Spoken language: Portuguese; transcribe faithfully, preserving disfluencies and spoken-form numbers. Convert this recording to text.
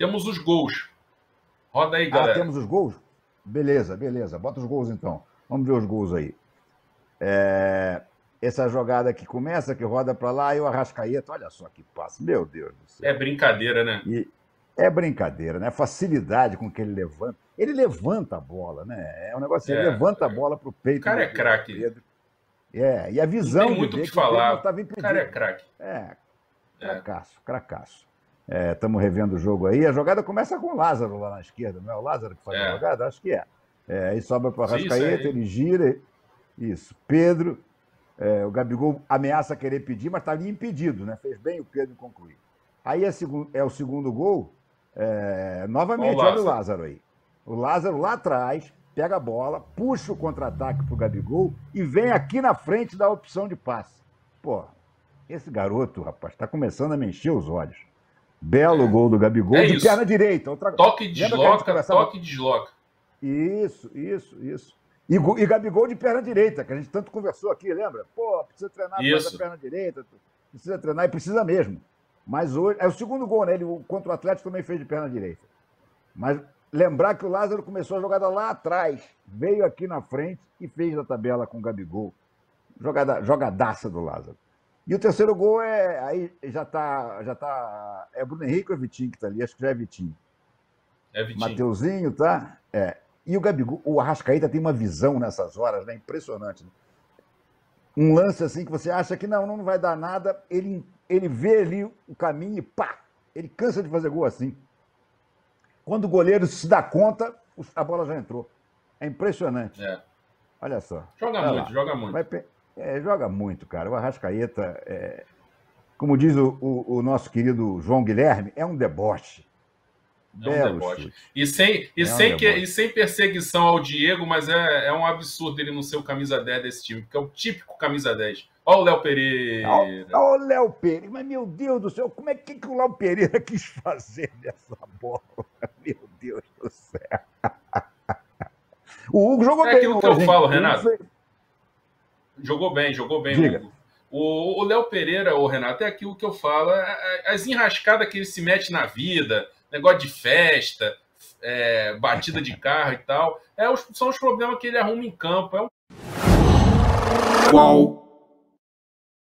Temos os gols. Roda aí, Ah, galera. temos os gols? Beleza, beleza. Bota os gols então. Vamos ver os gols aí. É, essa jogada que começa, que roda para lá, e o Arrascaeta, olha só que passe. Meu Deus do céu. É brincadeira, né? E é brincadeira, né? A facilidade com que ele levanta. Ele levanta a bola, né? É um negócio assim, É, ele levanta a bola para o O peito cara do, é do craque. Pedro. É, e a Não visão tem de muito o ver que que o Pedro não falar. estava O impedido. cara é craque. É, É. cracaço, cracaço. Estamos revendo o jogo aí. A jogada começa com o Lázaro lá na esquerda, não é o Lázaro que faz É. a jogada? Acho que é. É, aí sobra para o Sim, isso Arrascaeta, aí. ele gira. Isso. Pedro, é, o Gabigol ameaça querer pedir, mas está ali impedido, né? Fez bem o Pedro concluir. Aí é, segu- é o segundo gol. É, novamente, Ó o olha o Lázaro. Lázaro aí. O Lázaro lá atrás pega a bola, puxa o contra-ataque pro Gabigol e vem aqui na frente da opção de passe. Pô, esse garoto, rapaz, está começando a me encher os olhos. Belo É. gol do Gabigol É de isso. perna direita. Outra... Toque e Lembra que a gente desloca, conversava? toque e desloca. Isso, isso, isso. E, go- e Gabigol de perna direita, que a gente tanto conversou aqui, lembra? Pô, precisa treinar mais a Isso. perna direita, precisa treinar e precisa mesmo. Mas hoje. É o segundo gol, né? Ele o- contra o Atlético também fez de perna direita. Mas lembrar que o Lázaro começou a jogada lá atrás, veio aqui na frente e fez a tabela com o Gabigol. Jogada, jogadaça do Lázaro. E o terceiro gol é. Aí já tá. Já tá é Bruno Henrique ou é Vitinho que tá ali? Acho que já é Vitinho. É Vitinho. Mateuzinho, tá? É. E o Gabigol, o Arrascaeta tem uma visão nessas horas, né? Impressionante. Né? Um lance assim que você acha que não, não vai dar nada, ele, ele vê ali o caminho e pá! Ele cansa de fazer gol assim. Quando o goleiro se dá conta, a bola já entrou. É impressionante. É. Olha só. Joga Vai muito, lá. joga muito. Vai pe- é, joga muito, cara. O Arrascaeta, é, como diz o, o- o nosso querido João Guilherme, é um deboche. É um Belo deboche. chute. E sem, e, É um sem que, deboche. e sem perseguição ao Diego, mas é, é um absurdo ele não ser o camisa dez desse time, porque é o típico camisa dez. Olha o Léo Pereira. Olha o Léo Pereira. Mas, meu Deus do céu, como é que, que o Léo Pereira quis fazer nessa bola? Meu Deus do céu. O Hugo jogou É bem aquilo que hoje, eu hein? falo, O Hugo Renato. fez- Jogou bem, jogou bem Diga. o Hugo. O o Léo Pereira, o Renato, é aquilo que eu falo. é- é- As enrascadas que ele se mete na vida, negócio de festa, é, batida de carro e tal, é os- são os problemas que ele arruma em campo. É um Qual